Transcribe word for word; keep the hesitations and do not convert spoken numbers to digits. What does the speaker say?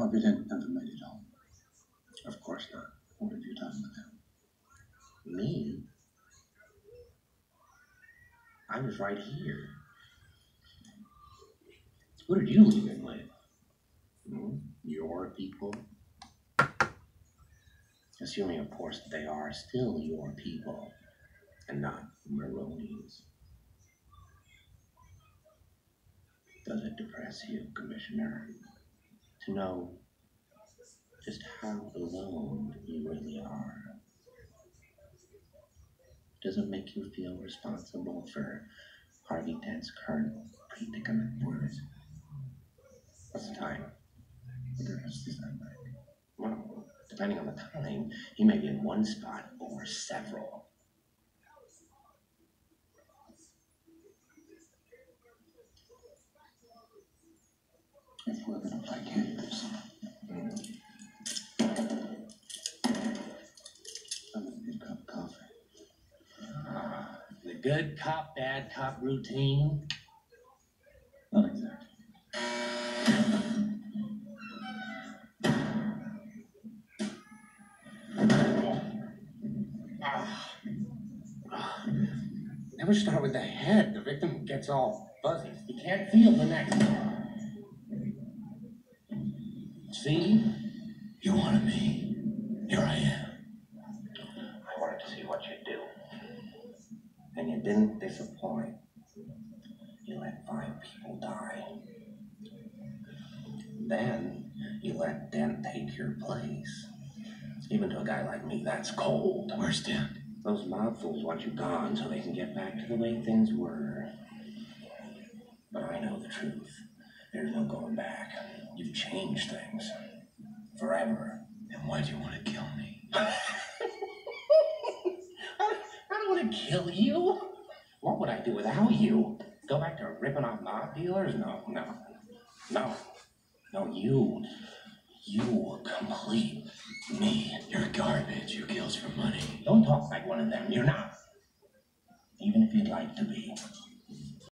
Hope you didn't never made it home. Of course not. What have you done with him? Me? I was right here. Who did you leave him with? Hmm? Your people? Assuming, of course, that they are still your people and not Maroni's. Does it depress you, Commissioner, to know just how alone you really are? Does it make you feel responsible for Harvey Dent's current predicament? What's the time? What difference does that make? Well, depending on the time, he may be in one spot or several. If we're gonna play games, I'm gonna need a cup of coffee. Uh, the good cop, bad cop routine. Not exactly. Never start with the head. The victim gets all fuzzy. You can't feel the neck. See? You wanted me. Here I am. I wanted to see what you'd do. And you didn't disappoint. You let five people die. Then you let Dent take your place. Even to a guy like me, that's cold. Where's Dent? Those mob fools want you gone so they can get back to the way things were. But I know the truth. There's no going back. You've changed things. Forever. Then why'd you want to kill me? I, I don't want to kill you. What would I do without you? Go back to ripping off mob dealers? No, no, no. No, you. You complete me. You're garbage. You kills for money. Don't talk like one of them. You're not. Even if you'd like to be.